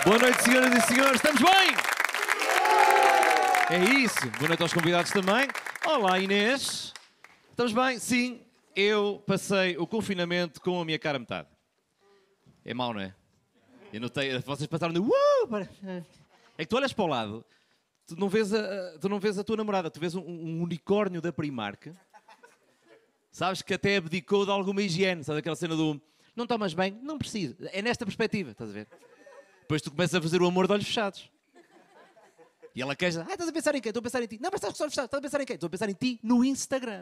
Boa noite, senhoras e senhores, estamos bem? É isso, boa noite aos convidados também. Olá, Inês. Estamos bem? Sim, eu passei o confinamento com a minha cara a metade. É mau, não é? Eu notei, vocês passaram de... É que tu olhas para o lado, tu não vês a tua namorada, tu vês um unicórnio da Primark. Sabes que até abdicou de alguma higiene, sabes aquela cena do... Não tomas bem? Não preciso. É nesta perspectiva, estás a ver? Depois tu começas a fazer o amor de olhos fechados. E ela queixa, estás a pensar em quem? Estou a pensar em ti. Não, mas estás com os olhos fechados, estás a pensar em quem? Estou a pensar em ti no Instagram.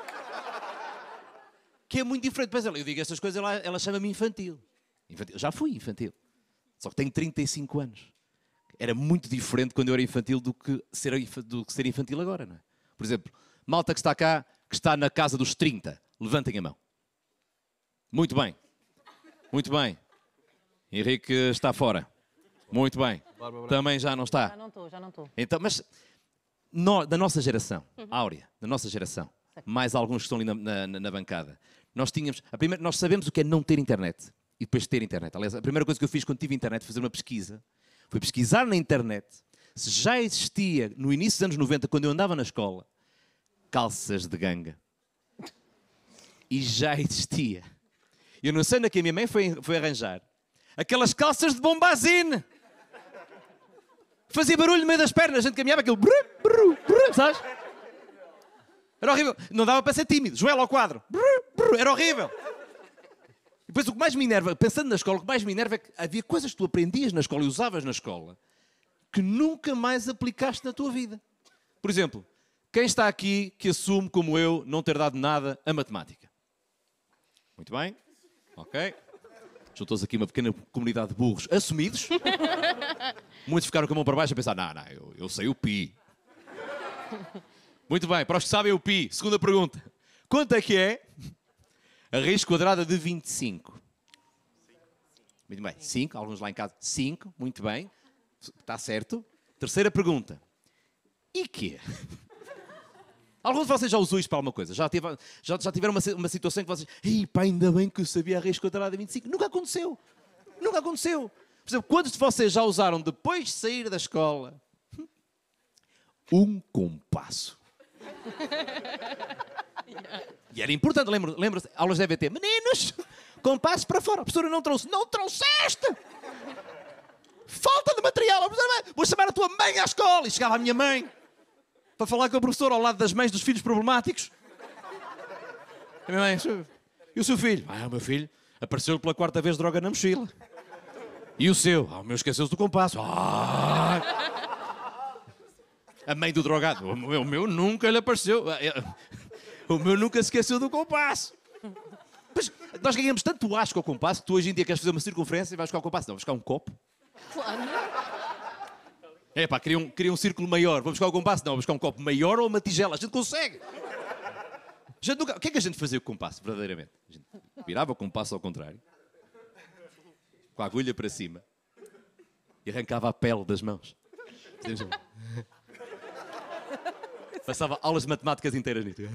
Que é muito diferente. Depois eu digo estas coisas, ela chama-me infantil. Eu já fui infantil. Só que tenho 35 anos. Era muito diferente quando eu era infantil do que ser infantil agora, não é? Por exemplo, malta que está cá, que está na casa dos 30, levantem a mão. Muito bem. Muito bem. Henrique está fora. Muito bem. Também já não está. Já não estou. Então, mas da nossa geração, Áurea, da nossa geração, mais alguns que estão ali na bancada, nós sabemos o que é não ter internet e depois ter internet. Aliás, a primeira coisa que eu fiz quando tive internet foi fazer uma pesquisa. Foi pesquisar na internet se já existia, no início dos anos 90, quando eu andava na escola, calças de ganga. E já existia. Eu não sei onde é que a minha mãe foi arranjar aquelas calças de bombazine. Fazia barulho no meio das pernas, a gente caminhava aquilo, sabes? Era horrível. Não dava para ser tímido. Joelho ao quadro. Era horrível. E depois o que mais me enerva, pensando na escola, o que mais me enerva é que havia coisas que tu aprendias na escola e usavas na escola que nunca mais aplicaste na tua vida. Por exemplo, quem está aqui que assume, como eu, não ter dado nada a matemática? Muito bem. Ok. Juntou-se aqui uma pequena comunidade de burros assumidos. Muitos ficaram com a mão para baixo a pensar, não, eu sei o pi. Muito bem, para os que sabem o pi, segunda pergunta. Quanto é que é a raiz quadrada de 25? Muito bem, 5, alguns lá em casa, 5, muito bem, está certo. Terceira pergunta. E quê? Algum de vocês já usou isto para alguma coisa? Já tiveram uma situação em que vocês... Ei, pá, ainda bem que eu sabia a raiz quadrada de 25. Nunca aconteceu. Nunca aconteceu. Por exemplo, quantos de vocês já usaram, depois de sair da escola, um compasso? E era importante, lembra-se, aulas de EVT. Meninos, compasso para fora. A professora não trouxe. Não trouxeste! Falta de material. A professora, vou chamar a tua mãe à escola. E chegava a minha mãe para falar com a professora ao lado das mães dos filhos problemáticos. A minha mãe, e o seu filho? O meu filho apareceu pela quarta vez droga na mochila. E o seu? O meu esqueceu-se do compasso. A mãe do drogado. O meu nunca lhe apareceu. O meu nunca se esqueceu do compasso. Mas nós ganhamos tanto asco ao compasso que tu hoje em dia queres fazer uma circunferência e vais buscar o compasso. Não, vais buscar um copo. Claro. É pá, queria um círculo maior. Vamos buscar o compasso? Não, vamos buscar um copo maior ou uma tigela. A gente consegue. O que é que a gente fazia com o compasso, verdadeiramente? A gente virava o compasso ao contrário, com a agulha para cima, e arrancava a pele das mãos. Passava aulas de matemáticas inteiras nisso.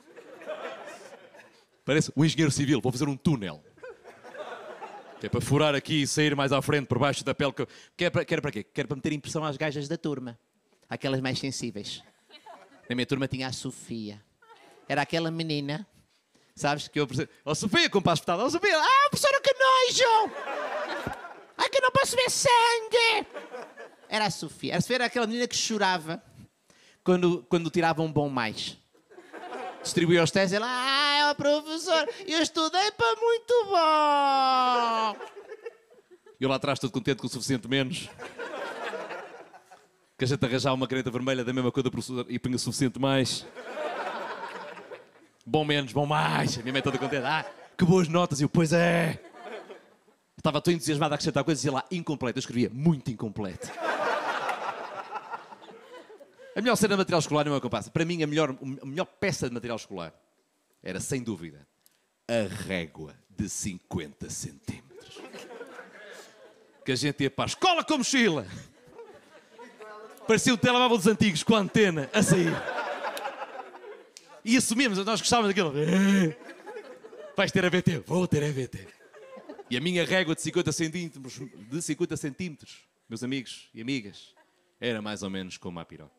Parece um engenheiro civil. Vou fazer um túnel. Que é para furar aqui e sair mais à frente, por baixo da pele. Quer para quê? Quer para meter impressão às gajas da turma. Aquelas mais sensíveis. Na minha turma tinha a Sofia. Era aquela menina, sabes, que eu... Oh, Sofia, compasso espetado. Oh, Sofia. Professora, que nojo! Que eu não posso ver sangue! Era a Sofia. A Sofia era aquela menina que chorava quando tirava um bom mais. Distribuía os testes e ela, professor, eu estudei para muito bom. E eu lá atrás todo contente com o suficiente menos. Que a gente arranjava uma caneta vermelha da mesma cor da professora e punha o suficiente mais. Bom menos, bom mais. A minha mãe toda contente. Que boas notas. E eu, pois é. Estava tão entusiasmado a acrescentar coisas e dizia lá, incompleto. Eu escrevia, muito incompleto. A melhor cena de material escolar não é o compasso. Para mim, a melhor peça de material escolar era, sem dúvida, a régua de 50 centímetros. Que a gente ia para a escola com mochila. Parecia o telemóvel dos antigos, com a antena a sair. E assumimos, nós gostávamos daquilo. Vais ter AVT? Vou ter AVT. E a minha régua de 50 centímetros meus amigos e amigas, era mais ou menos como a piroca.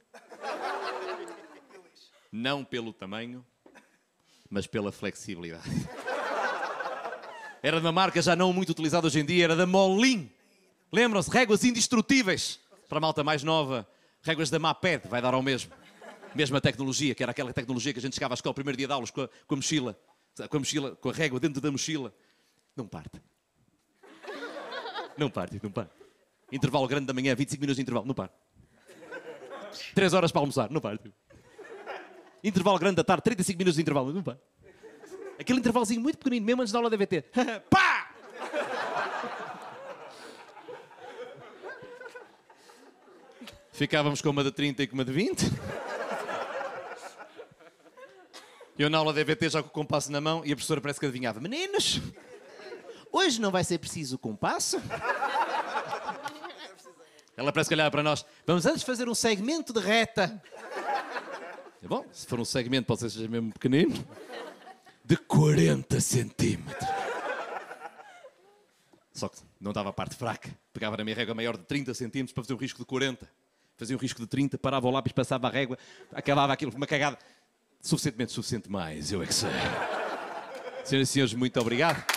Não pelo tamanho, mas pela flexibilidade. Era de uma marca já não muito utilizada hoje em dia, era da Molin. Lembram-se? Réguas indestrutíveis. Para a malta mais nova, réguas da Maped, vai dar ao mesmo. Mesma tecnologia, que era aquela tecnologia que a gente chegava à escola, primeiro dia de aulas, com a mochila, com a régua dentro da mochila. Não parte. Não parte. Intervalo grande da manhã, 25 minutos de intervalo, não parte. 3 horas para almoçar, não parte. Intervalo grande da tarde, 35 minutos de intervalo, não parte. Aquele intervalozinho muito pequenino, mesmo antes da aula da DVT. Pá! Ficávamos com uma de 30 e com uma de 20. Eu na aula da DVT já com o compasso na mão e a professora parece que adivinhava. Meninos, hoje não vai ser preciso o compasso? Ela parece que olhava para nós. Vamos antes fazer um segmento de reta. É bom, se for um segmento pode ser mesmo pequenino. De 40 centímetros. Só que não dava a parte fraca. Pegava na minha régua maior de 30 centímetros para fazer um risco de 40. Fazia um risco de 30, parava o lápis, passava a régua, acabava aquilo, uma cagada. Suficiente mais, eu é que sei. Senhoras e senhores, muito obrigado.